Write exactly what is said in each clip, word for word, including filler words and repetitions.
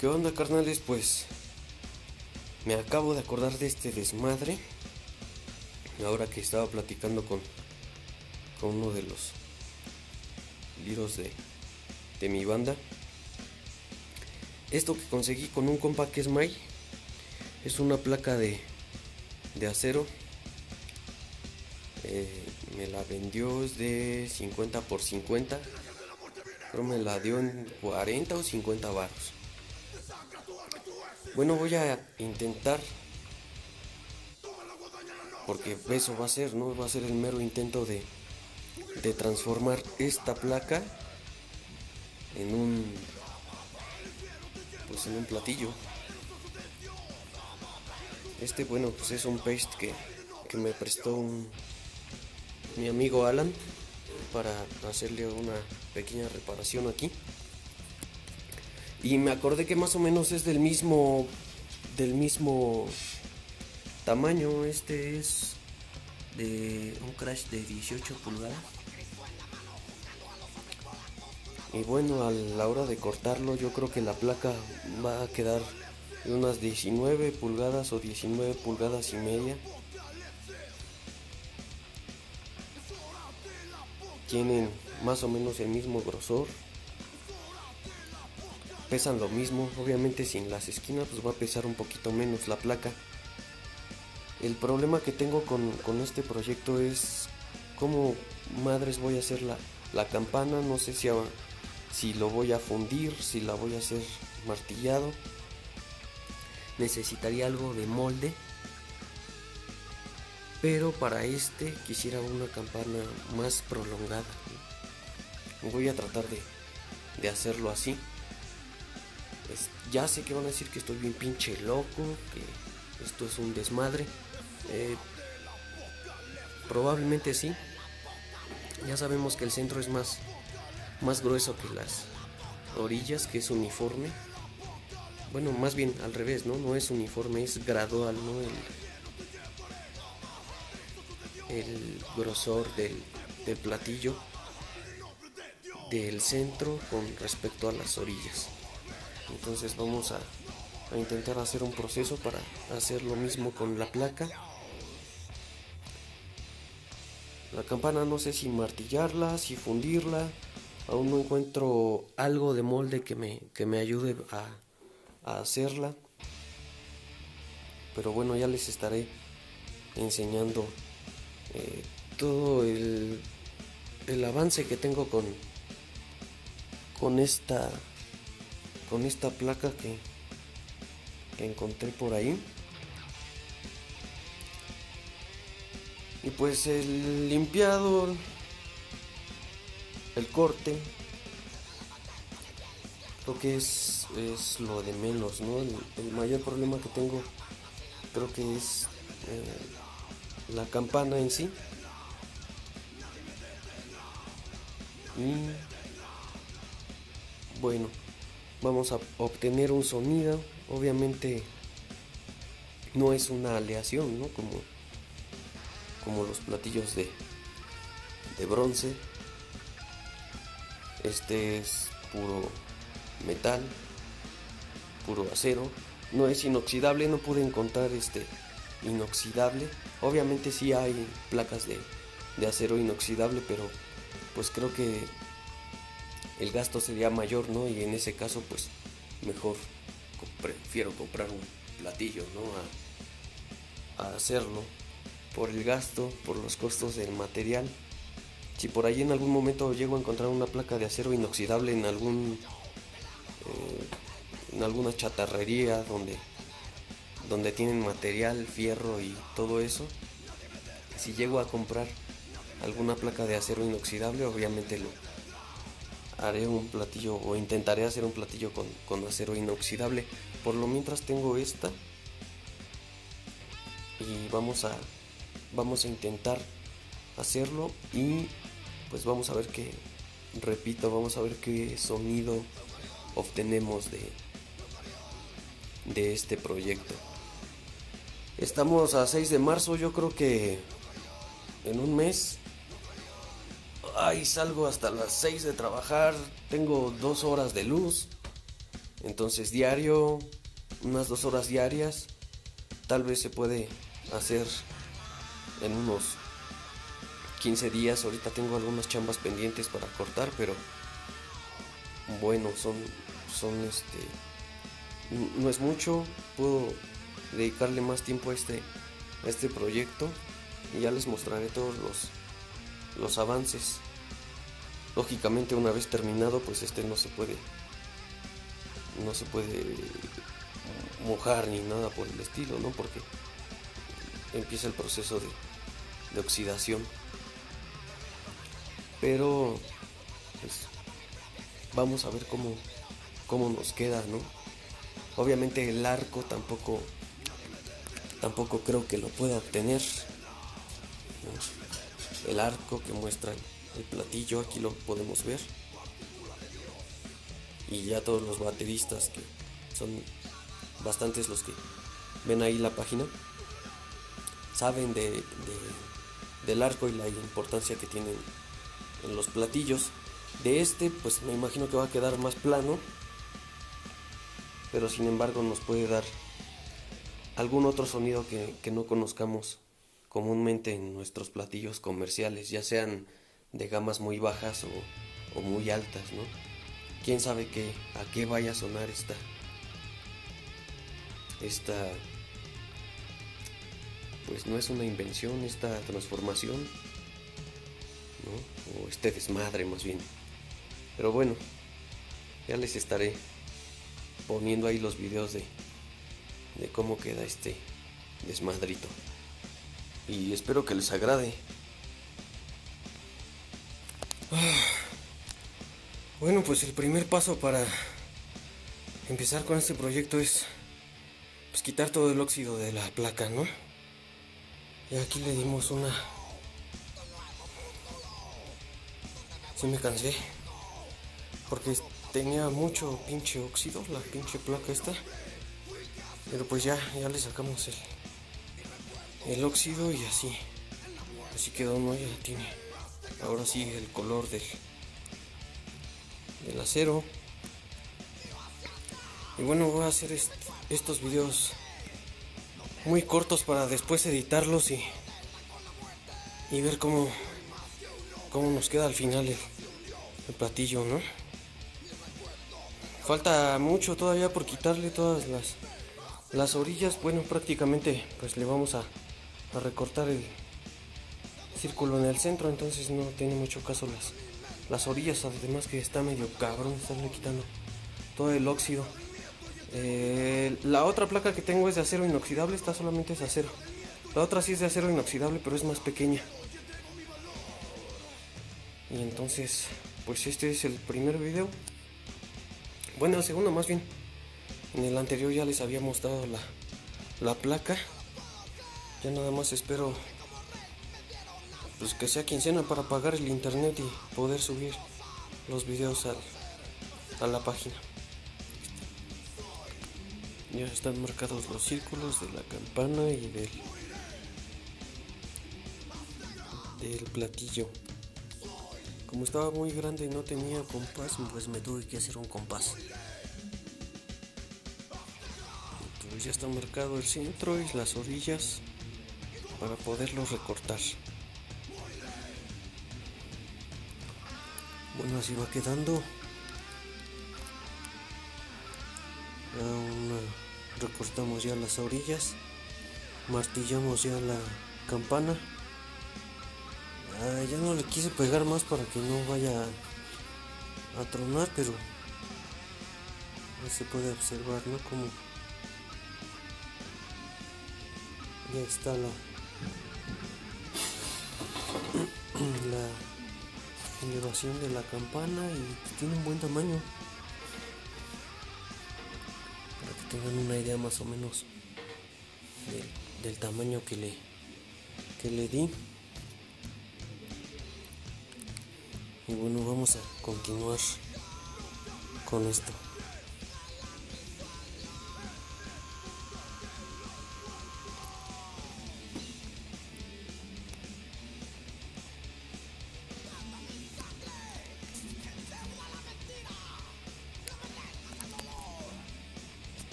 ¿Qué onda, carnales? Pues me acabo de acordar de este desmadre ahora que estaba platicando con, con uno de los liros de, de mi banda. Esto que conseguí con un compa que es May es una placa de, de acero. Eh, me la vendió, es de cincuenta por cincuenta. Creo me la dio en cuarenta o cincuenta baros. Bueno, voy a intentar, porque eso va a ser, ¿no? Va a ser el mero intento de, de transformar esta placa en un, pues en un platillo. Este, bueno, pues es un paste que, que me prestó un, mi amigo Alan para hacerle una pequeña reparación aquí. Y me acordé que más o menos es del mismo del mismo tamaño. Este es de un crash de dieciocho pulgadas. Y bueno, a la hora de cortarlo, yo creo que la placa va a quedar de unas diecinueve pulgadas o diecinueve pulgadas y media. Tienen más o menos el mismo grosor. Pesan lo mismo, obviamente sin las esquinas pues va a pesar un poquito menos la placa. El problema que tengo con, con este proyecto es cómo madres voy a hacer la, la campana. No sé si, a, si lo voy a fundir, si la voy a hacer martillado. Necesitaría algo de molde, pero para este quisiera una campana más prolongada. Voy a tratar de, de hacerlo así. Ya sé que van a decir que estoy bien pinche loco, que esto es un desmadre. Eh, probablemente sí. Ya sabemos que el centro es más, más grueso que las orillas, que es uniforme. Bueno, más bien al revés, ¿no? No es uniforme, es gradual, ¿no? El, el grosor del, del platillo del centro con respecto a las orillas. Entonces vamos a, a intentar hacer un proceso para hacer lo mismo con la placa. La campana no sé si martillarla, si fundirla. Aún no encuentro algo de molde que me, que me ayude a, a hacerla. Pero bueno, ya les estaré enseñando eh, todo el, el avance que tengo con, con esta... con esta placa que, que encontré por ahí. Y pues el limpiado, el corte, creo que es, es lo de menos, ¿no? El, el mayor problema que tengo creo que es eh, la campana en sí. Y bueno, vamos a obtener un sonido. Obviamente no es una aleación, ¿no? Como, como los platillos de, de bronce. Este es puro metal, puro acero. No es inoxidable, no pude encontrar este inoxidable. Obviamente sí hay placas de, de acero inoxidable, pero pues creo que el gasto sería mayor, ¿no? Y en ese caso pues mejor prefiero comprar un platillo, ¿no? A, a hacerlo por el gasto, por los costos del material. Si por ahí en algún momento llego a encontrar una placa de acero inoxidable en algún eh, en alguna chatarrería donde donde tienen material, fierro y todo eso, si llego a comprar alguna placa de acero inoxidable, obviamente lo haré un platillo o intentaré hacer un platillo con, con acero inoxidable. Por lo mientras tengo esta y vamos a vamos a intentar hacerlo y pues vamos a ver qué, repito, vamos a ver qué sonido obtenemos de de este proyecto. Estamos a seis de marzo, yo creo que en un mes. Ay, salgo hasta las seis de trabajar, tengo dos horas de luz. Entonces diario, unas dos horas diarias, tal vez se puede hacer en unos quince días. Ahorita tengo algunas chambas pendientes para cortar, pero bueno, son, son este, no es mucho. Puedo dedicarle más tiempo a este, a este proyecto y ya les mostraré todos los, los avances. Lógicamente, una vez terminado, pues este no se puede, no se puede mojar ni nada por el estilo, ¿no? Porque empieza el proceso de, de oxidación. Pero pues, vamos a ver cómo, cómo nos queda, ¿no? Obviamente el arco tampoco, tampoco creo que lo pueda obtener, ¿no? El arco que muestra el platillo, aquí lo podemos ver. Y ya todos los bateristas, que son bastantes los que ven ahí la página, saben de, de, del arco y la importancia que tienen en los platillos. De este, pues me imagino que va a quedar más plano, pero sin embargo nos puede dar algún otro sonido que, que no conozcamos comúnmente en nuestros platillos comerciales, ya sean de gamas muy bajas o, o muy altas, ¿no? Quién sabe qué, a qué vaya a sonar esta, esta, pues no es una invención, esta transformación, ¿no? O este desmadre más bien. Pero bueno, ya les estaré poniendo ahí los videos de, de cómo queda este desmadrito. Y espero que les agrade. Bueno, pues el primer paso para empezar con este proyecto es pues quitar todo el óxido de la placa, ¿no? Y aquí le dimos una... Sí me cansé, porque tenía mucho pinche óxido la pinche placa esta. Pero pues ya, ya le sacamos el, el óxido y así. Así quedó, ¿no? Ya tiene ahora sí el color del, del acero. Y bueno, voy a hacer est estos videos muy cortos para después editarlos y, y ver cómo, cómo nos queda al final el, el platillo, ¿no? Falta mucho todavía por quitarle todas las, las orillas. Bueno, prácticamente pues le vamos a, a recortar el círculo en el centro, entonces no tiene mucho caso las, las orillas. Además que está medio cabrón estarle quitando todo el óxido. Eh, la otra placa que tengo es de acero inoxidable, esta solamente es de acero. La otra sí es de acero inoxidable, pero es más pequeña. Y entonces, pues este es el primer video. Bueno, el segundo más bien. En el anterior ya les había mostrado la, la placa. Ya nada más espero pues que sea quincena para pagar el internet y poder subir los videos al, a la página. Ya están marcados los círculos de la campana y del, del platillo. Como estaba muy grande y no tenía compás, pues me tuve que hacer un compás. Entonces ya está marcado el centro y las orillas para poderlos recortar. Bueno, así va quedando. Aún recortamos ya las orillas, martillamos ya la campana. Ah, ya no le quise pegar más para que no vaya a tronar, pero ahí se puede observar, ¿no? Como ya está la la elevación de la campana y tiene un buen tamaño, para que tengan una idea más o menos de, del tamaño que le que le di. Y bueno, vamos a continuar con esto.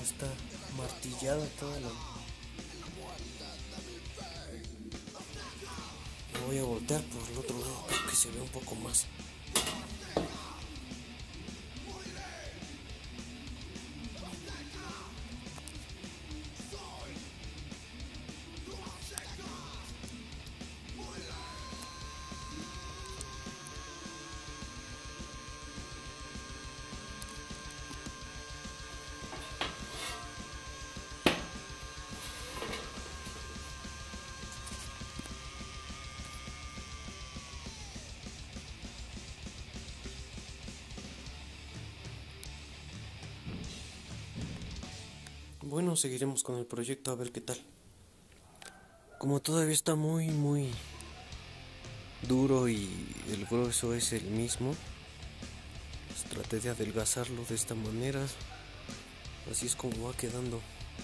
está martillada toda la... Me voy a voltear por el otro lado para que se vea un poco más. Bueno, seguiremos con el proyecto a ver qué tal. Como todavía está muy, muy duro y el grueso es el mismo, pues traté de adelgazarlo de esta manera. Así es como va quedando.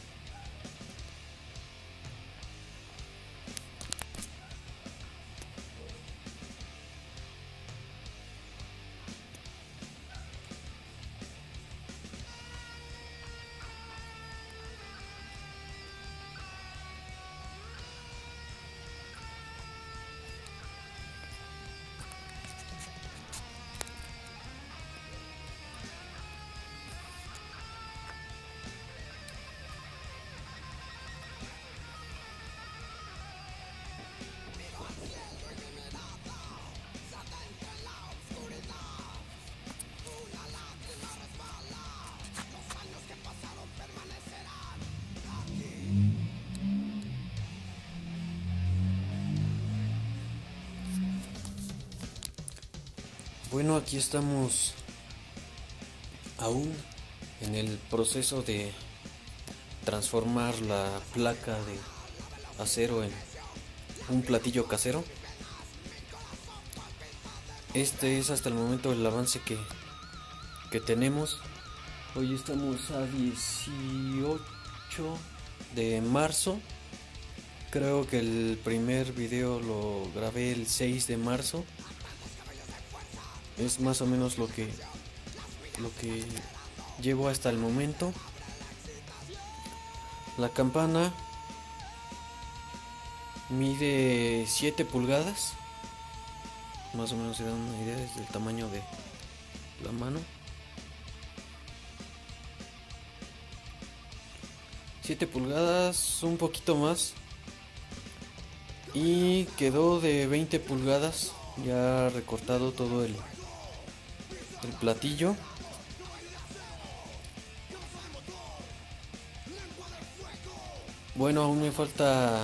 Bueno, aquí estamos aún en el proceso de transformar la placa de acero en un platillo casero. Este es hasta el momento el avance que, que tenemos. Hoy estamos a dieciocho de marzo. Creo que el primer video lo grabé el seis de marzo. Es más o menos lo que lo que llevo hasta el momento. La campana mide siete pulgadas. Más o menos se da una idea desde el tamaño de la mano. siete pulgadas, un poquito más. Y quedó de veinte pulgadas, ya recortado todo el el platillo. Bueno, aún me falta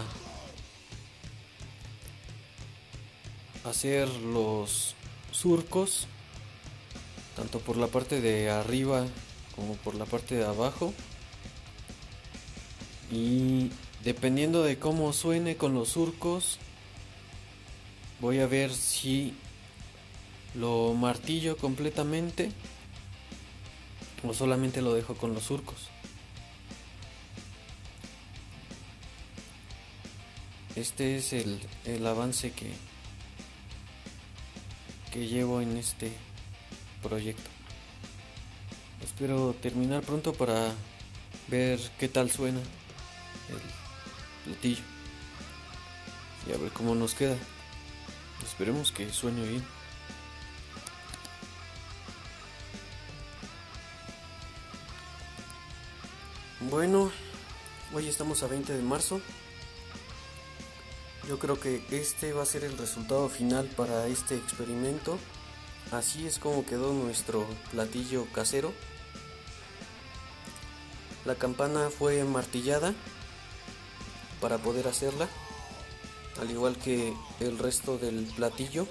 hacer los surcos, tanto por la parte de arriba como por la parte de abajo, y dependiendo de cómo suene con los surcos, voy a ver si lo martillo completamente o solamente lo dejo con los surcos. Este es el, el avance que, que llevo en este proyecto. Espero terminar pronto para ver qué tal suena el platillo y a ver cómo nos queda. Esperemos que suene bien. Bueno, hoy estamos a veinte de marzo. Yo creo que este va a ser el resultado final para este experimento. Así es como quedó nuestro platillo casero. La campana fue martillada para poder hacerla, al igual que el resto del platillo.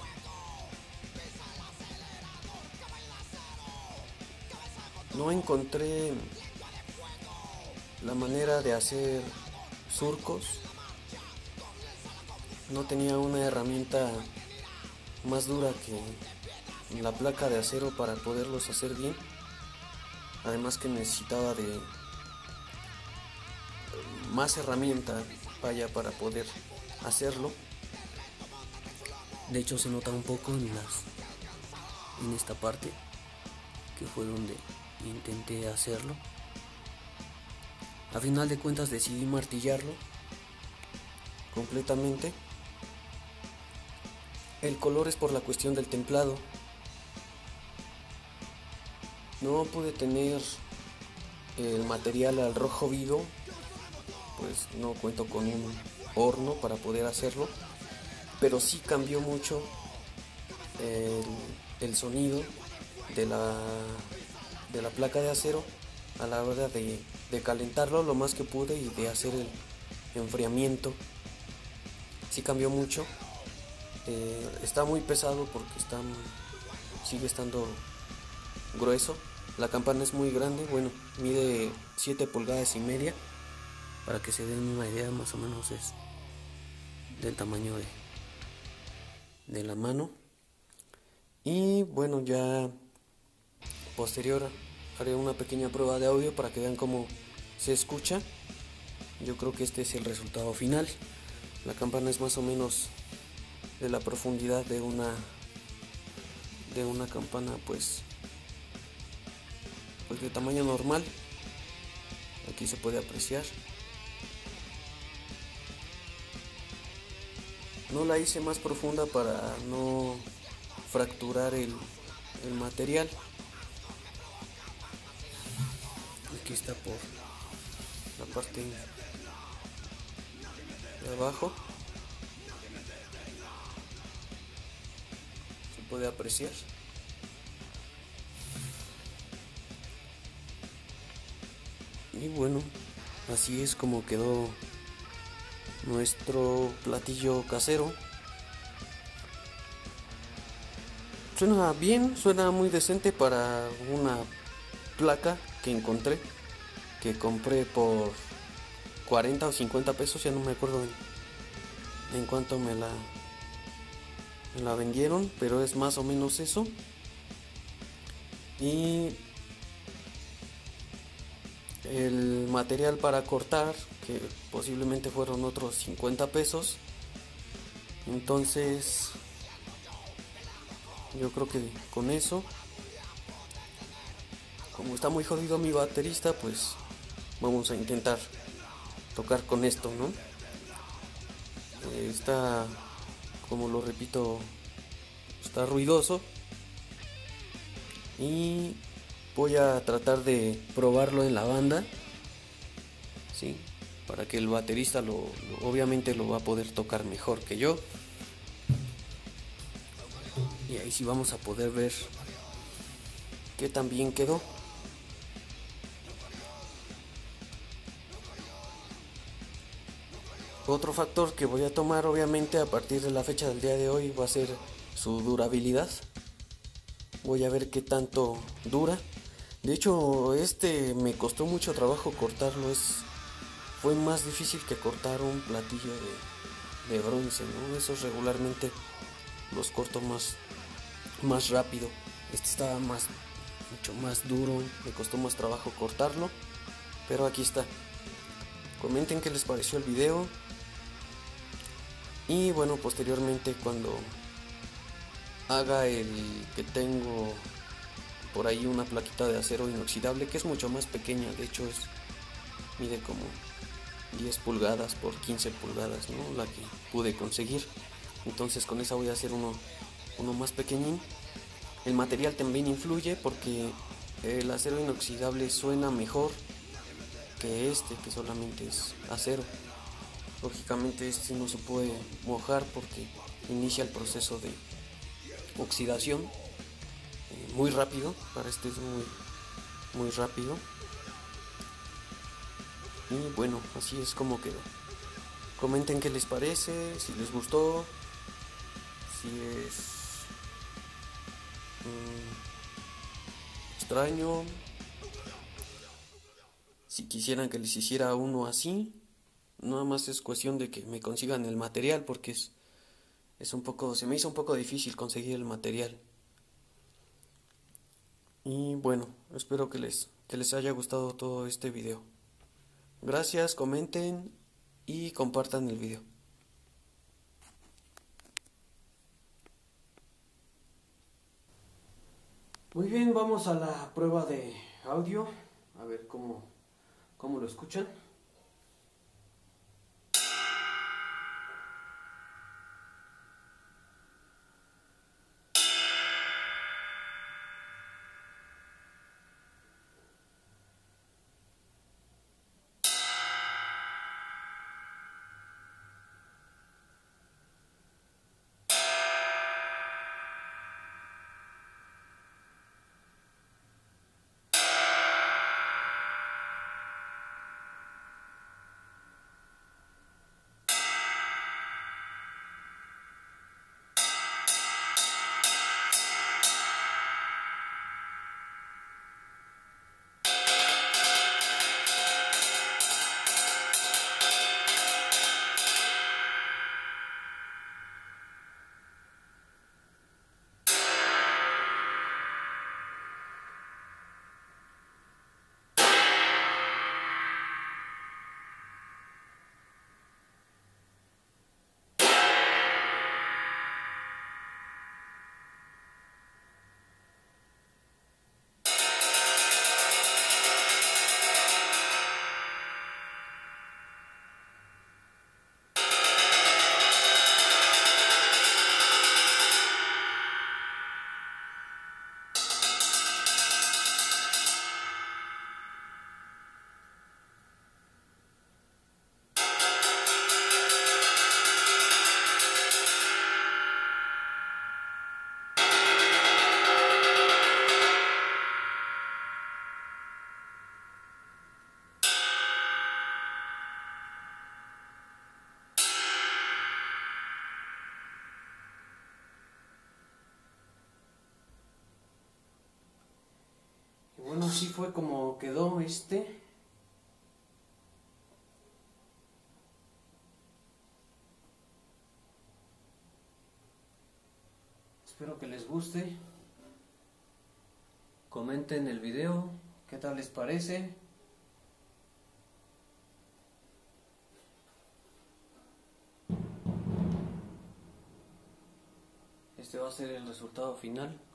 No encontré la manera de hacer surcos. No tenía una herramienta más dura que la placa de acero para poderlos hacer bien. Además que necesitaba de más herramienta vaya para poder hacerlo. De hecho se nota un poco en las en esta parte que fue donde intenté hacerlo. A final de cuentas decidí martillarlo completamente. El color es por la cuestión del templado. No pude tener el material al rojo vivo, pues no cuento con un horno para poder hacerlo, pero sí cambió mucho el, el sonido de la, de la placa de acero a la hora de, de calentarlo lo más que pude y de hacer el enfriamiento. Sí cambió mucho. Eh, está muy pesado porque está, sigue estando grueso. La campana es muy grande, bueno, mide siete pulgadas y media. Para que se den una idea, más o menos es del tamaño de, de la mano. Y bueno, ya posterior haré una pequeña prueba de audio para que vean cómo se escucha. Yo creo que este es el resultado final. La campana es más o menos de la profundidad de una de una campana pues pues de tamaño normal. Aquí se puede apreciar. No la hice más profunda para no fracturar el, el material. Aquí está por la parte de abajo. Se puede apreciar. Y bueno, así es como quedó nuestro platillo casero. Suena bien, suena muy decente para una placa que encontré, que compré por cuarenta o cincuenta pesos, ya no me acuerdo en, en cuánto me la, me la vendieron, pero es más o menos eso. Y el material para cortar, que posiblemente fueron otros cincuenta pesos. Entonces yo creo que con eso, como está muy jodido mi baterista, pues vamos a intentar tocar con esto, ¿no? Eh, está, como lo repito, está ruidoso. Y voy a tratar de probarlo en la banda, ¿sí? Para que el baterista lo, lo, obviamente lo va a poder tocar mejor que yo. Y ahí sí vamos a poder ver qué tan bien quedó. Otro factor que voy a tomar obviamente a partir de la fecha del día de hoy va a ser su durabilidad. Voy a ver qué tanto dura. De hecho, este me costó mucho trabajo cortarlo. Es, fue más difícil que cortar un platillo de, de bronce, ¿no? Esos regularmente los corto más, más rápido. Este estaba más, mucho más duro. Me costó más trabajo cortarlo. Pero aquí está. Comenten qué les pareció el video. Y bueno, posteriormente cuando haga el que tengo por ahí una plaquita de acero inoxidable que es mucho más pequeña, de hecho es mide como diez pulgadas por quince pulgadas, ¿no? La que pude conseguir. Entonces con esa voy a hacer uno, uno más pequeñín. El material también influye porque el acero inoxidable suena mejor que este que solamente es acero. Lógicamente este no se puede mojar porque inicia el proceso de oxidación eh, muy rápido. Para este es muy, muy rápido. Y bueno, así es como quedó. Comenten qué les parece, si les gustó, si es mmm, extraño, si quisieran que les hiciera uno así. Nada más es cuestión de que me consigan el material porque es, es un poco, se me hizo un poco difícil conseguir el material. Y bueno, espero que les, que les haya gustado todo este video. Gracias, comenten y compartan el video. Muy bien, vamos a la prueba de audio. A ver cómo, cómo lo escuchan. así fue como quedó este. Espero que les guste. Comenten el video, qué tal les parece. Este va a ser el resultado final.